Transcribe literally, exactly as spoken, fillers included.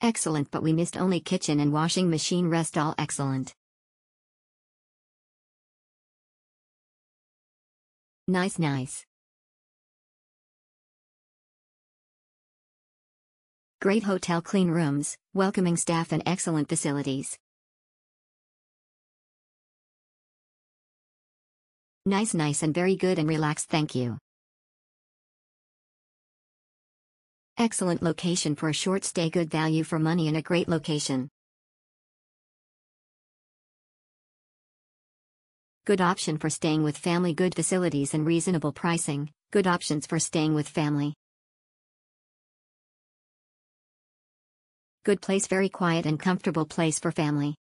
Excellent, but we missed only kitchen and washing machine. Rest all excellent. Nice nice. Great hotel, clean rooms, welcoming staff and excellent facilities. Nice nice and very good and relaxed, thank you. Excellent location for a short stay, good value for money and a great location. Good option for staying with family, good facilities and reasonable pricing, good options for staying with family. Good place, very quiet and comfortable place for family.